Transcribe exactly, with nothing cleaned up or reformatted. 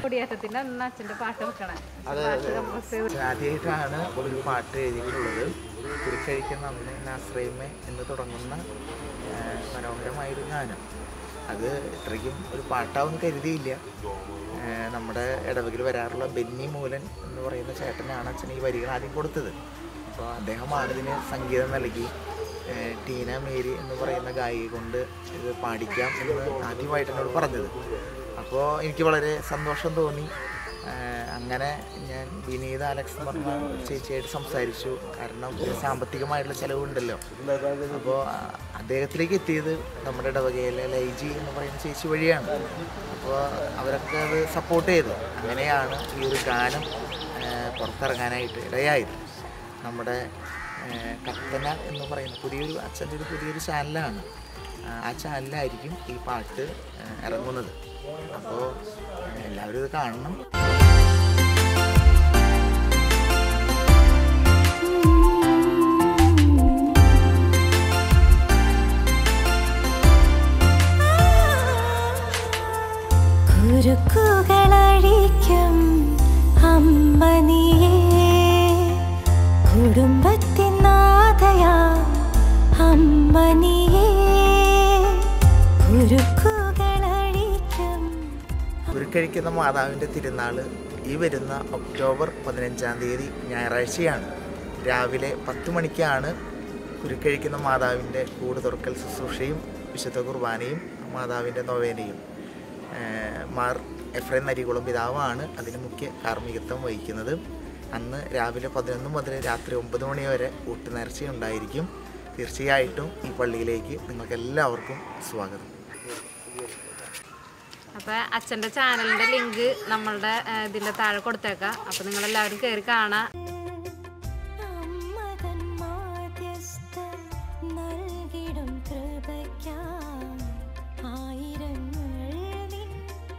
കൊടിയേറ്റത്തിന്റെ അന്ന് അച്ഛൻ്റെ പാട്ട് വെക്കണം. ആദ്യമായിട്ടാണ് ഒരു പാട്ട് എഴുതിയിട്ടുള്ളത്. കുറിക്കഴിക്കുന്ന അന്ന് നാസ്രൈമേ എന്ന് തുടങ്ങുന്ന മനോഹരമായൊരു ഗാനം. അത് ഇത്രയ്ക്കും ഒരു പാട്ടാവെന്ന് കരുതിയില്ല. നമ്മുടെ ഇടവകയിൽ വരാറുള്ള ബെന്നി മൂലൻ എന്ന് പറയുന്ന ചേട്ടനാണ് അച്ഛൻ ഈ വരികൾ ആദ്യം കൊടുത്തത്. അപ്പോൾ അദ്ദേഹമാണ് ഇതിന് സംഗീതം നൽകി ടീന മേരി എന്ന് പറയുന്ന ഗായിക കൊണ്ട് ഇത് പാടിക്കാം എന്ന് ആദ്യമായിട്ട് എന്നോട് പറഞ്ഞത്. അപ്പോൾ എനിക്ക് വളരെ സന്തോഷം തോന്നി. അങ്ങനെ ഞാൻ വിനീത അലക്സ് എന്ന് പറഞ്ഞ ചേച്ചിയായിട്ട് സംസാരിച്ചു. കാരണം സാമ്പത്തികമായിട്ടുള്ള ചിലവുണ്ടല്ലോ. അപ്പോൾ അദ്ദേഹത്തിലേക്ക് എത്തിയത് നമ്മുടെ ഇടവകയിലെ ലൈജി എന്ന് പറയുന്ന ചേച്ചി വഴിയാണ്. അപ്പോൾ അവരൊക്കെ അത് സപ്പോർട്ട് ചെയ്തു. അങ്ങനെയാണ് ഈ ഒരു ഗാനം പുറത്തിറങ്ങാനായിട്ട് ഇടയായത്. നമ്മുടെ കത്തന എന്ന് പറയുന്ന പുതിയൊരു അച്ഛൻ്റെ ഒരു പുതിയൊരു ചാനലാണ്. ആ ചാനലിലായിരിക്കും ഈ പാട്ട് ഇറങ്ങുന്നത്. അപ്പോൾ എല്ലാവരും ഇത് കാണണം. കുരുക്കുകളഴിക്കും അമ്മ നീയേ, കുടുംബത്തിനാഥയാ അമ്മ നീയേ, കുരുക്കുകളഴിക്കും. കുരുക്കഴിക്കുന്ന മാതാവിൻ്റെ തിരുനാൾ ഈ വരുന്ന ഒക്ടോബർ പതിനഞ്ചാം തീയതി ഞായറാഴ്ചയാണ്. രാവിലെ പത്ത് മണിക്കാണ് കുരുക്കഴിക്കുന്ന മാതാവിൻ്റെ കൂട് തുറക്കൽ ശുശ്രൂഷയും വിശുദ്ധ കുർബാനയും മാതാവിൻ്റെ നൊവേനയും. മാർ എഫ്രൈം നരികുളം പിതാവാണ് അതിന് മുഖ്യ കാർമ്മികത്വം വഹിക്കുന്നത്. അന്ന് രാവിലെ പതിനൊന്ന് മുതൽ രാത്രി ഒമ്പത് മണി വരെ ഊട്ടുനേർച്ചയുണ്ടായിരിക്കും. തീർച്ചയായിട്ടും ഈ പള്ളിയിലേക്ക് നിങ്ങൾക്ക് എല്ലാവർക്കും സ്വാഗതം. അപ്പോൾ അച്ഛൻ്റെ ചാനലിൻ്റെ ലിങ്ക് നമ്മളുടെ ഇതിൻ്റെ താഴെ കൊടുത്തേക്കാം. അപ്പോൾ നിങ്ങളെല്ലാവരും കയറി കാണാം.